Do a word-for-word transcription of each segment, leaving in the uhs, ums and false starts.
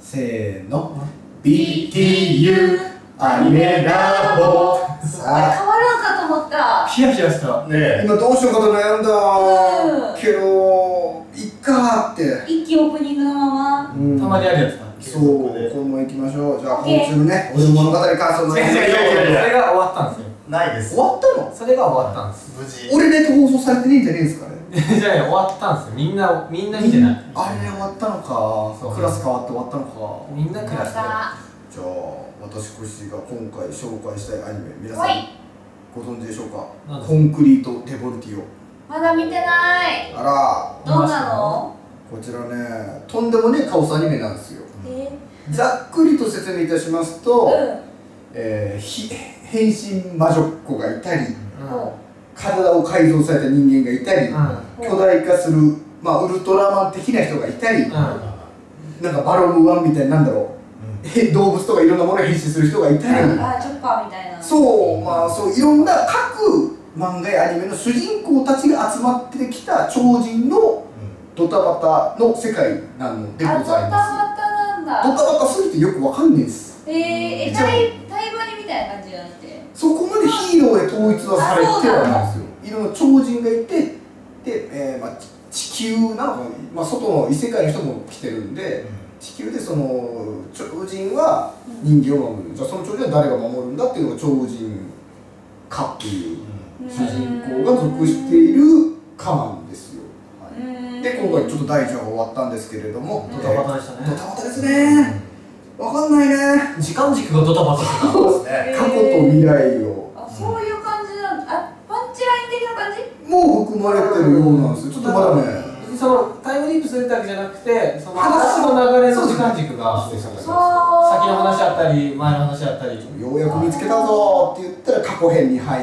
せーの ビーティーユー アニメラボ。 さあ変わるのかと思った。 ヒヤヒヤしたね。今どうしようかと悩んだけどいっかーって。 一気オープニングのまま。 たまにあるやつだ。 そう、このまま行きましょう。じゃあ今週のね、俺の物語感想の。 違う違う違う、それが終わったんですよ。 ないです。 終わったの？ それが終わったんです。 無事。 俺ネット放送されてねえんじゃねえんすかね。 じゃあ終わったんですよ。みんなみんな見てない。 あれ終わったのか。クラス変わって終わったのか。 みんなクラス。 じゃあ私コシが今回紹介したいアニメ、皆さんご存知でしょうか。コンクリート・デボルティオ。 まだ見てない。 あら、 どんなの？ こちらね、とんでもねえカオスアニメなんですよ。ざっくりと説明いたしますと、えー、ひ変身魔女っ子がいたり、体を改造された人間がいたり、巨大化する、まあ、ウルトラマン的な人がいたり、なんかバロムワンみたいな、なんだろう、動物とかいろんなものが変身する人がいたり、 あ、チョッパーみたいな。 そう、まあそういろんな各漫画やアニメの主人公たちが集まってきた超人のドタバタの世界なのでございます。 ドタバタなんだ。 ドタバタすぎてよくわかんないです。 えー、え、タイタイバニみたいな感じじゃなくて、 そこまでヒーローで統一はされてはないんですよ。いろんな超人がいて、で、えーまあ、地球なのか、まあ、外の異世界の人も来てるんで、地球でその超人は人間を守る、じゃあその超人は誰が守るんだっていうのが超人かっていう主人公が属しているかなんですよ。で、今回ちょっとだいいちわが終わったんですけれども、 ドタバタでしたね。 ドタバタですね。わかんないね。 時間軸がドタバタしてた。 そうですね。過去と未来を。 あ、そういう感じなんだ。あ、パンチライン的な感じ？ もう含まれてるようなんですよ。ちょっとまだね。 そのタイムリープするだけじゃなくて、その話の流れの時間軸が先の話あったり前の話あったり、 ようやく見つけたぞって言ったら過去編に入って、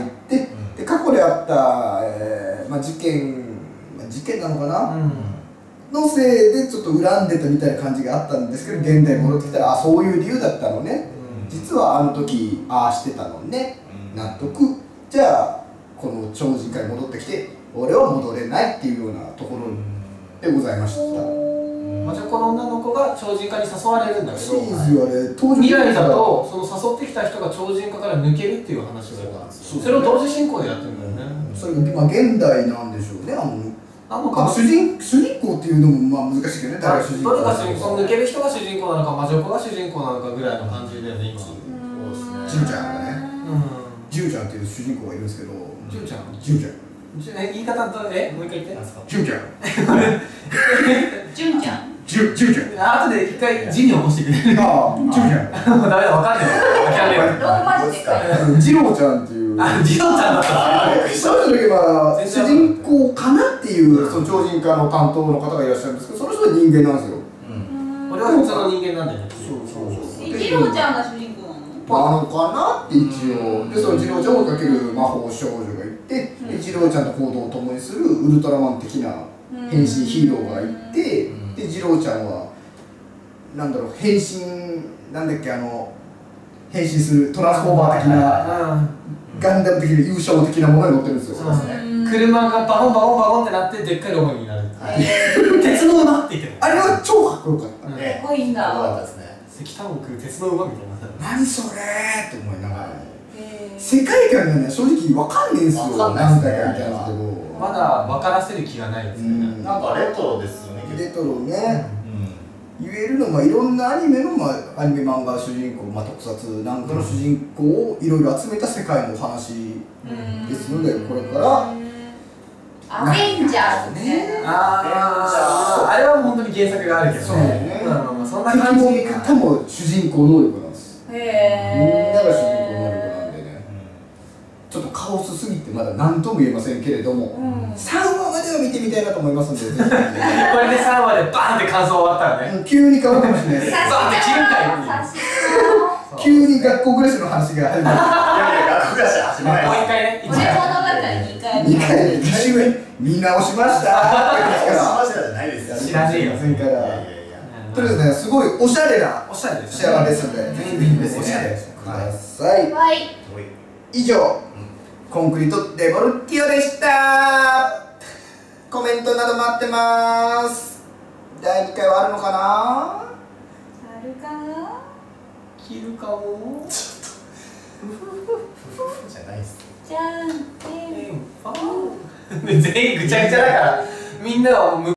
で過去であった、えーまあ、事件、まあ、事件なのかな、うん、のせいでちょっと恨んでたみたいな感じがあったんですけど、現代に戻ってきたら、あ、そういう理由だったのね、うん、実はあの時ああしてたのね、うん、納得。じゃあこの超人界に戻ってきて俺は戻れないっていうようなところでございました。 まあ、じゃあこの女の子が超人化に誘われるんだけど、 未来だとその誘ってきた人が超人化から抜けるっていう話があったんですよ。それを同時進行でやってるんだよね。 それがまあ現代なんでしょうね。あのあの主人主人公っていうのもまあ難しいけどね。誰が主人公？どれが主人公？抜ける人が主人公なのか魔女子が主人公なのかぐらいの感じだよね今。 ジュンちゃんがね。ジュンちゃんっていう主人公がいるんですけど。 ジュンちゃん。 ジュンちゃん。 言い方とえもう一回言って。 ジュンちゃん。 ジュンちゃん。 ジュン、ジュンちゃん。 後で一回字に起こしてくれる。 ああ、ジュンちゃん。 もうダメだ、わかんない。諦める。 ローマ字で書いて。 ジローちゃんっていう。 あ、ジローちゃんだった。 そういう時は主人公かなっていうその超人化の担当の方がいらっしゃるんですけど、その人は人間なんですよ。 俺は普通の人間なんだよね。 そうそうそう。 ジローちゃんが主人公なの？ なのかなって一応。で、そのジローちゃんを追いかける魔法少女がいて、ジローちゃんと行動を共にするウルトラマン的な変身ヒーローがいて、で、ジローちゃんはなんだろう、変身なんだっけ、あの変身するトランスフォーマー的なガンダム的な優勝的なものに乗ってるんですよ。 そうですね。車がバコンバコンバコンってなってでっかいロボになる。鉄の馬って言ってる。 あれは超かっこよかった。 かっこいいんだ。 よかったですね。 石炭を食う鉄の馬みたいな。 何それーって思いながら、世界観がね正直わかんねえんすよ。何回か見たんですけど、 まだ分からせる気がないですね。 なんかレトロですよね。 レトロね。言えるのがいろんなアニメの、まあ、アニメ漫画主人公、まあ、特撮なんかの主人公をいろいろ集めた世界のお話ですので、これからアベンジャーズね。 ああ、あれは本当に原作があるけどね。そんな感じ。敵も方も主人公能力なんです。 へえ。 みんなが主人公能力なんでね。ちょっとカオスすぎてまだ何とも言えませんけれども、さんわまでは見てみたいなと思いますので、ぜひ。これでさんわでバーンって感想終わったらね。 急に変わるかもしれない。 バーンって切るかよ。 急に学校暮らしの話が始まる。いやいや、学校暮らし始まる。 もう一回ね。 俺物語にかい。 にかいに週見直しました。 見直しましたじゃないですよ。 知らねえよ。 前からとりあえずね、すごいおしゃれなおしゃれです。 仕上がりですので、ぜひぜひおしゃれしてください。 はい。 以上、コンクリートデボルティオでした。コメントなど待ってます。だいにかいはあるのかな。 はるかな。 切るかも。 じゃないっす。 じゃんけん全員ぐちゃぐちゃだからみんなはもう